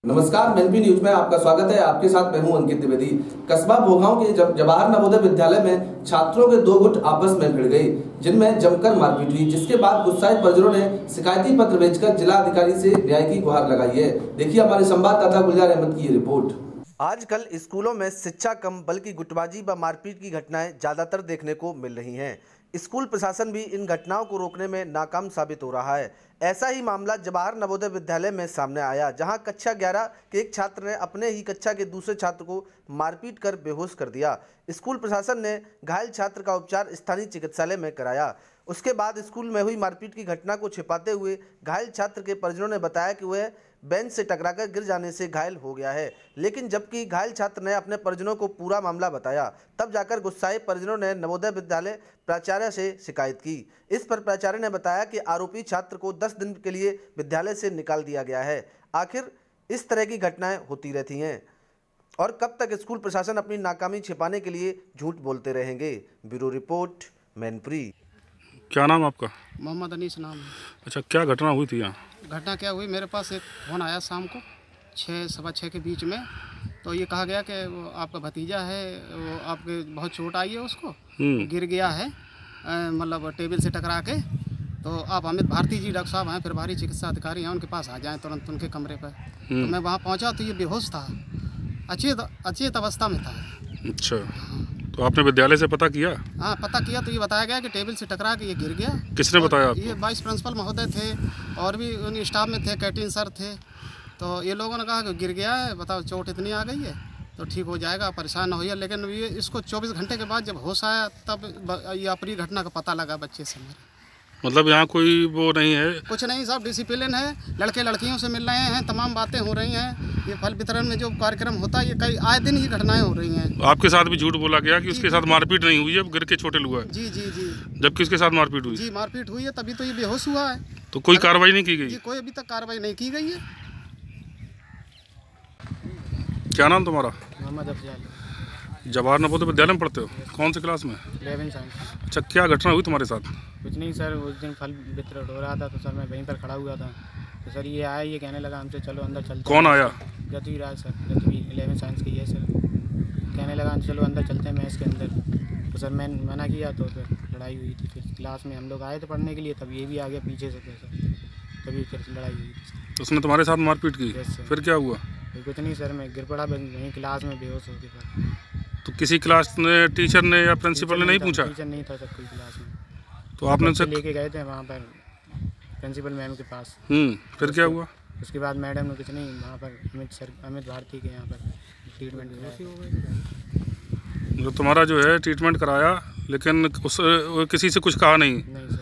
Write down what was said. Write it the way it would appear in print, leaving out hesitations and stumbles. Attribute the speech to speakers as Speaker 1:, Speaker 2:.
Speaker 1: नमस्कार, मेलपी न्यूज में आपका स्वागत है। आपके साथ मैं हूं अंकित द्विवेदी। कस्बा भोगांव के जवाहर नवोदय विद्यालय में छात्रों के दो गुट आपस में भिड़ गई, जिनमें जमकर मारपीट हुई, जिसके बाद गुस्साए परिजनों ने शिकायती पत्र भेजकर जिला अधिकारी से न्याय की गुहार लगाई है। देखिए हमारे संवाददाता गुलजार अहमद की ये रिपोर्ट।
Speaker 2: आजकल स्कूलों में शिक्षा कम बल्कि गुटबाजी व मारपीट की घटनाएं ज्यादातर देखने को मिल रही हैं। स्कूल प्रशासन भी इन घटनाओं को रोकने में नाकाम साबित हो रहा है। ऐसा ही मामला जवाहर नवोदय विद्यालय में सामने आया, जहां कक्षा 11 के एक छात्र ने अपने ही कक्षा के दूसरे छात्र को मारपीट कर बेहोश कर दिया। स्कूल प्रशासन ने घायल छात्र का उपचार स्थानीय चिकित्सालय में कराया। उसके बाद स्कूल में हुई मारपीट की घटना को छिपाते हुए घायल छात्र के परिजनों ने बताया कि वह बेंच से टकराकर गिर जाने से घायल हो गया है, लेकिन जबकि घायल छात्र ने अपने परिजनों को पूरा मामला बताया, तब जाकर गुस्साए परिजनों ने नवोदय विद्यालय प्राचार्य से शिकायत की। इस पर प्राचार्य ने बताया कि आरोपी छात्र को 10 दिन के लिए विद्यालय से निकाल दिया गया है। आखिर इस तरह की घटनाएं होती रहती हैं और कब तक स्कूल प्रशासन अपनी नाकामी छिपाने के लिए झूठ बोलते रहेंगे। Bureau report, Mainpuri.
Speaker 3: क्या नाम आपका?
Speaker 4: मोहम्मद अनीस नाम है।
Speaker 3: अच्छा, क्या घटना हुई थी यहाँ?
Speaker 4: घटना क्या हुई, मेरे पास एक फ़ोन आया शाम को 6 सवा 6 के बीच में। तो ये कहा गया कि वो आपका भतीजा है, वो आपके बहुत चोट आई है, उसको गिर गया है, मतलब टेबल से टकरा के। तो आप अमित भारती जी डॉक्टर साहब हैं, फिर भारी चिकित्सा अधिकारी हैं, उनके पास आ जाएँ तुरंत उनके कमरे पर। तो मैं वहाँ पहुँचा तो ये बेहोश था, अचेत अवस्था में था।
Speaker 3: अच्छा, तो आपने विद्यालय से पता किया?
Speaker 4: हाँ, पता किया तो ये बताया गया कि टेबल से टकरा के ये गिर गया।
Speaker 3: किसने बताया आपको?
Speaker 4: ये वाइस प्रिंसिपल महोदय थे और भी उन स्टाफ में थे, कैंटीन सर थे। तो ये लोगों ने कहा कि गिर गया है, बताओ चोट इतनी आ गई है तो ठीक हो जाएगा, परेशान न होइए। लेकिन ये इसको 24 घंटे के बाद जब होश आया तब ये अपनी घटना का पता लगा बच्चे से मेरे।
Speaker 3: मतलब यहाँ कोई वो नहीं है?
Speaker 4: कुछ नहीं, सब डिसिप्लिन है, लड़के लड़कियों से मिल रहे हैं, तमाम बातें हो रही हैं। ये फल वितरण में जो कार्यक्रम होता है, ये कई आए दिन ही घटनाएं हो रही हैं।
Speaker 3: आपके साथ भी झूठ बोला गया कि उसके साथ मारपीट नहीं हुई है, गिर के चोटिल हुआ है?
Speaker 4: जी जी जी।
Speaker 3: जबकि उसके साथ मारपीट हुई?
Speaker 4: जी, मारपीट हुई है, तभी तो ये बेहोश हुआ है।
Speaker 3: तो कोई कार्रवाई नहीं की गई?
Speaker 4: कोई अभी तक कार्रवाई नहीं की गई है।
Speaker 3: क्या नाम तुम्हारा?
Speaker 4: मोहम्मद अफजाल।
Speaker 3: जवाहर नवोदय विद्यालय में पढ़ते हो? कौन सी क्लास में?
Speaker 4: 11 साइंस।
Speaker 3: अच्छा, क्या घटना हुई तुम्हारे साथ?
Speaker 4: कुछ नहीं सर, उस दिन फल वितरण हो रहा था तो सर मैं वहीं पर खड़ा हुआ था। तो सर ये आया, ये कहने लगा हमसे चलो अंदर चलते।
Speaker 3: कौन आया?
Speaker 4: गति राज सर, गति 11 साइंस की है सर। कहने लगा चलो अंदर चलते हैं मैथ्स के अंदर। तो सर मैं मना किया तो फिर लड़ाई हुई थी। फिर क्लास में हम लोग आए थे पढ़ने के लिए, तब ये भी आ गया पीछे से सर, तभी फिर लड़ाई हुई थी।
Speaker 3: तो उसने तुम्हारे साथ मारपीट की? फिर क्या हुआ?
Speaker 4: कुछ नहीं सर, मैं गिर पड़ा वहीं क्लास में बेहोश हो गया।
Speaker 3: तो किसी क्लास ने, टीचर ने या प्रिंसिपल ने नहीं पूछा?
Speaker 4: टीचर नहीं था सर कोई क्लास में।
Speaker 3: तो आपने उनसे
Speaker 4: लेके गए थे वहाँ पर प्रिंसिपल मैम के पास।
Speaker 3: फिर क्या हुआ?
Speaker 4: उसके बाद मैडम ने कुछ नहीं, वहाँ पर अमित भारती के यहाँ पर ट्रीटमेंट
Speaker 3: जो तुम्हारा जो है ट्रीटमेंट कराया, लेकिन उस किसी से कुछ कहा नहीं?
Speaker 4: नहीं सर।